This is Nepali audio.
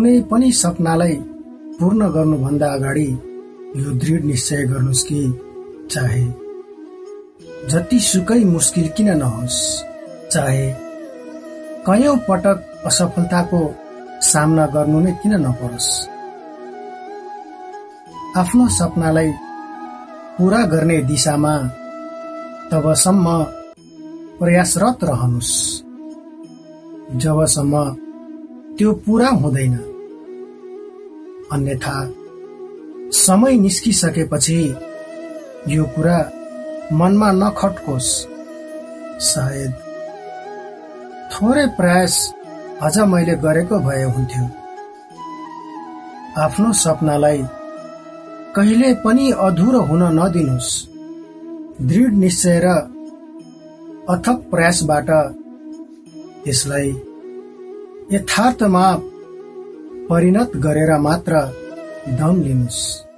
कुनै पनि सपनालाई पूर्ण गर्नुभन्दा अगाडि यो दृढ निश्चय गर्नुस् कि चाहे जतिसुकै मुस्किल किन नहोस्, चाहे कयौं पटक असफलताको सामना गर्नु नै किन नपरोस्, आफ्नो सपनालाई पूरा गर्ने दिशामा तबसम्म प्रयासरत रहनुस् जबसम्म त्यो पूरा हुँदैन। अन्यथा समय निस्किसकेपछि यो कुरा मनमा नखट्कोस्। सायद थोरै प्रयास अझ मैले गरेको भए हुन्थ्यो। आफ्नो सपनालाई कहिले पनि अधुरो हुन नदिनुस्। दृढ निश्चय र अथक प्रयासबाट त्यसलाई यथार्थमा परिणत गरेर मात्र दम लिनुस्।